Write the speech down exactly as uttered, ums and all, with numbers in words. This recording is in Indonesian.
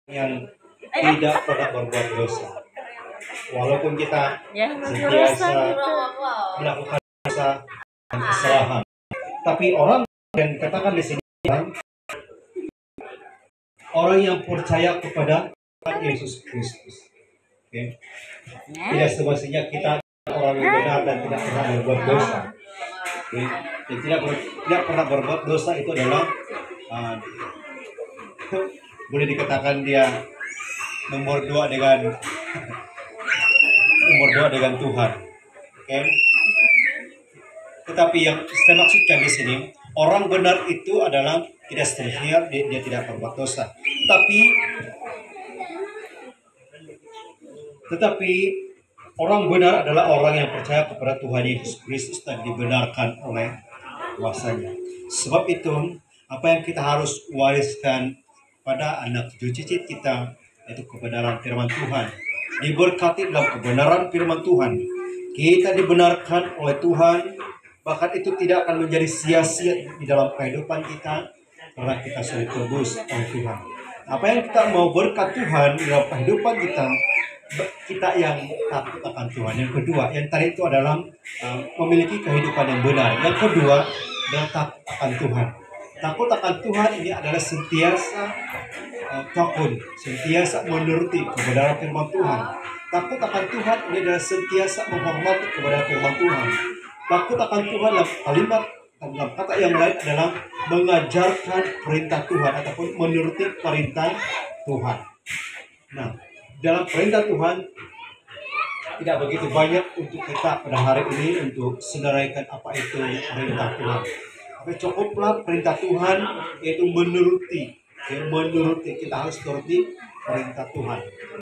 yang tidak pernah berbuat dosa. Walaupun kita Ya, sentiasa gitu. melakukan dosa dan kesalahan, tapi orang yang katakan di sini orang yang percaya kepada Tuhan Yesus Kristus. Okay. Tidak semestinya kita orang yang benar dan tidak pernah berbuat dosa. Okay. Dan tidak ber, tidak pernah berbuat dosa itu adalah uh, boleh dikatakan dia nomor dua dengan nomor dua dengan Tuhan. Okay. Tetapi yang saya maksudkan di sini, orang benar itu adalah tidak setia, dia, dia tidak berbuat dosa. Tapi tetapi orang benar adalah orang yang percaya kepada Tuhan Yesus Kristus dan dibenarkan oleh kuasanya. Sebab itu, apa yang kita harus wariskan pada anak cucu kita, yaitu kebenaran firman Tuhan. Diberkati dalam kebenaran firman Tuhan. Kita dibenarkan oleh Tuhan, bahkan itu tidak akan menjadi sia-sia di dalam kehidupan kita, karena kita sudah ditebus oleh Tuhan. Apa yang kita mau berkat Tuhan dalam kehidupan kita, kita yang takut akan Tuhan. Yang kedua, yang tadi itu adalah uh, memiliki kehidupan yang benar. Yang kedua, adalah takut akan Tuhan. Takut akan Tuhan ini adalah sentiasa uh, takut, sentiasa menuruti kebenaran firman Tuhan. Takut akan Tuhan ini adalah sentiasa menghormati kebenaran firman Tuhan. Takut akan Tuhan dalam kalimat, dalam kata yang lain adalah mengajarkan perintah Tuhan ataupun menuruti perintah Tuhan. Nah, dalam perintah Tuhan tidak begitu banyak untuk kita pada hari ini untuk senaraikan apa itu perintah Tuhan. Tapi cukuplah perintah Tuhan yaitu menuruti, ya, menuruti kita harus menuruti perintah Tuhan.